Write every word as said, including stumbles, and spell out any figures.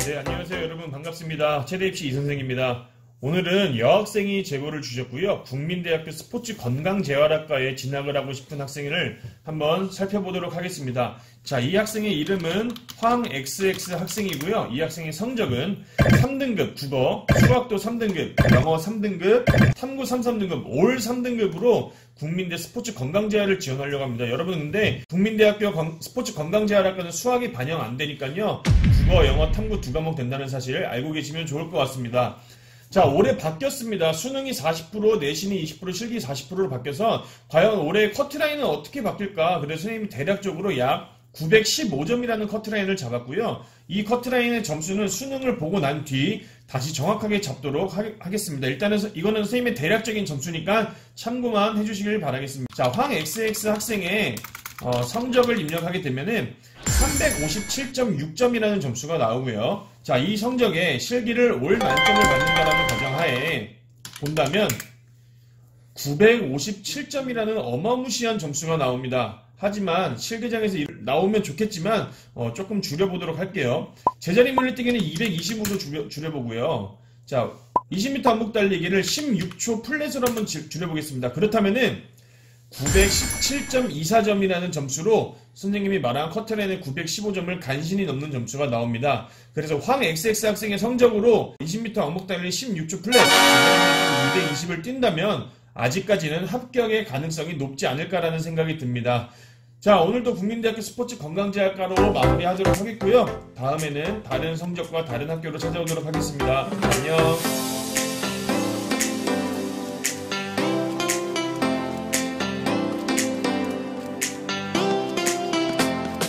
네, 안녕하세요 여러분, 반갑습니다. 최대입시 이선생입니다. 오늘은 여학생이 제보를 주셨고요. 국민대학교 스포츠 건강재활학과에 진학을 하고 싶은 학생을 한번 살펴보도록 하겠습니다. 자, 이 학생의 이름은 황엑스엑스 학생이고요. 이 학생의 성적은 삼 등급 국어, 수학도 삼 등급, 영어 삼 등급, 탐구 삼십삼 등급, 올 삼 등급으로 국민대 스포츠 건강재활을 지원하려고 합니다. 여러분, 근데 국민대학교 건, 스포츠 건강재활학과는 수학이 반영 안 되니까요. 국어, 영어, 탐구 두 과목 된다는 사실 알고 계시면 좋을 것 같습니다. 자, 올해 바뀌었습니다. 수능이 사십 퍼센트, 내신이 이십 퍼센트, 실기 사십 퍼센트로 바뀌어서 과연 올해 커트라인은 어떻게 바뀔까? 그래서 선생님이 대략적으로 약 구백십오 점이라는 커트라인을 잡았고요. 이 커트라인의 점수는 수능을 보고 난 뒤 다시 정확하게 잡도록 하, 하겠습니다. 일단은 이거는 선생님의 대략적인 점수니까 참고만 해주시길 바라겠습니다. 자, 황엑스엑스 학생의 어, 성적을 입력하게 되면은 삼백오십칠 점 육 점이라는 점수가 나오고요. 자, 이 성적에 실기를 올 만점을 받는다라는 가정하에 본다면 구백오십칠 점이라는 어마무시한 점수가 나옵니다. 하지만 실기장에서 나오면 좋겠지만 어, 조금 줄여보도록 할게요. 제자리 물리뛰기는 이백이십오로 줄여, 줄여보고요. 자, 이십 미터 왕복 달리기를 십육 초 플랫으로 한번 줄여보겠습니다. 그렇다면은 구백십칠 점 이십사 점이라는 점수로 선생님이 말한 커트라인의 구백십오 점을 간신히 넘는 점수가 나옵니다. 그래서 황엑스엑스 학생의 성적으로 이십 미터 왕복 달리기 십육 초 플랫, 이백이십을 뛴다면 아직까지는 합격의 가능성이 높지 않을까라는 생각이 듭니다. 자, 오늘도 국민대학교 스포츠 건강재활과로 마무리하도록 하겠고요. 다음에는 다른 성적과 다른 학교로 찾아오도록 하겠습니다. 안녕.